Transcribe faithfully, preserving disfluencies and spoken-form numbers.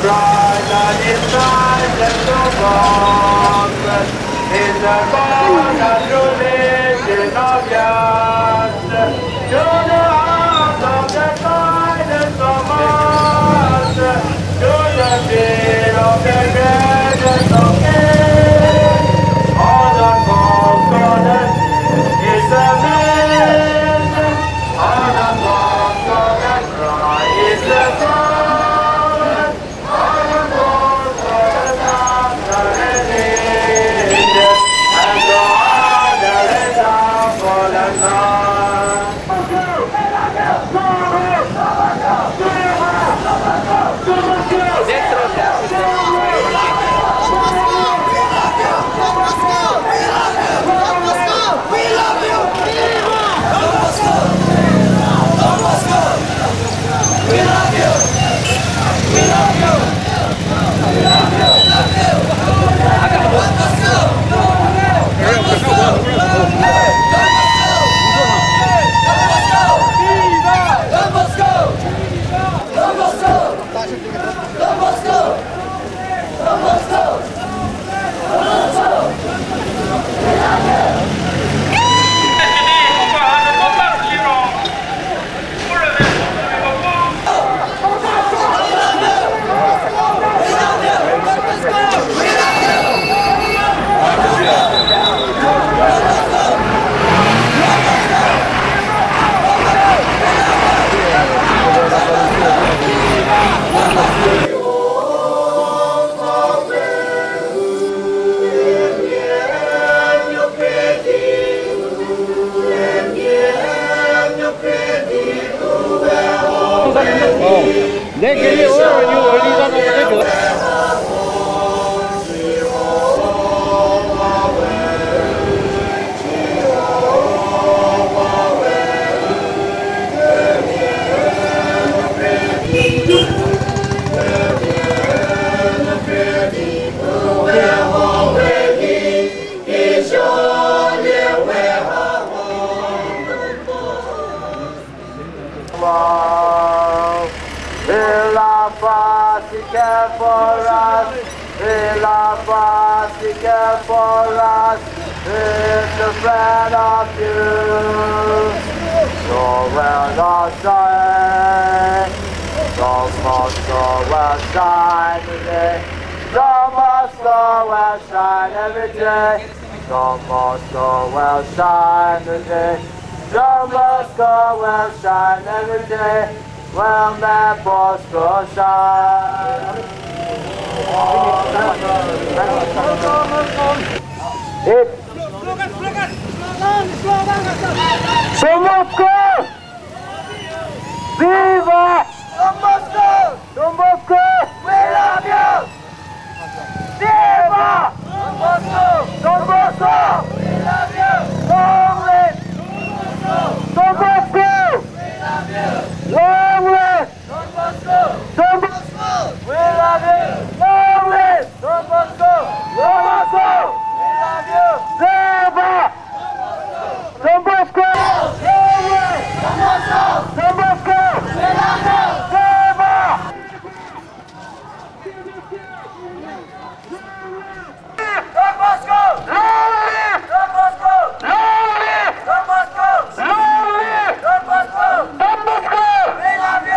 bright and it's night and so warm. In the born and religion of yours, to the heart of the kindness of us, to the feet of the greatest of kings. All the most golden is the man, all the most golden cry is the throne, all the most golden laughter and angels, and the honor is our fallen God. 내 길이 어디 어디다 놓으면 care for us, He love us, He care for us, He's the friend of you. So will not shine, so much so will shine today, so much so will shine every day, so much so will shine today, so much so will shine every day. Well, Don Bosco shine. Hit. Bosco! Viva! Don Bosco! Don Bosco! We love you! Viva! Don Bosco! Don Bosco! We love you! Long live! Don Bosco!